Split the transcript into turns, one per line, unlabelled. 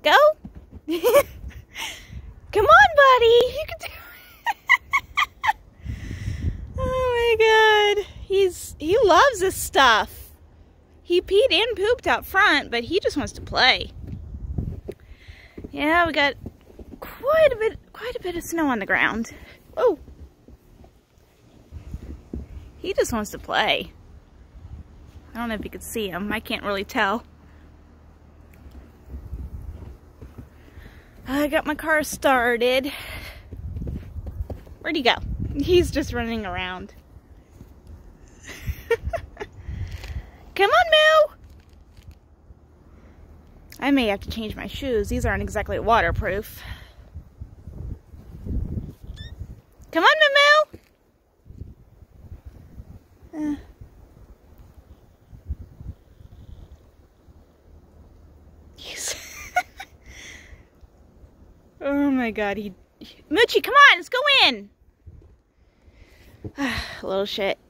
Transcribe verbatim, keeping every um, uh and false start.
Go. Come on, buddy. You can do it. Oh my God. He's he loves this stuff. He peed and pooped out front, but he just wants to play. Yeah, we got quite a bit quite a bit of snow on the ground. Oh. He just wants to play. I don't know if you could see him. I can't really tell. I got my car started. Where'd he go? He's just running around. Come on, Moo! I may have to change my shoes. These aren't exactly waterproof. Come on, Moo! Uh. Oh my God, he... Moochi, come on, let's go in! Little shit.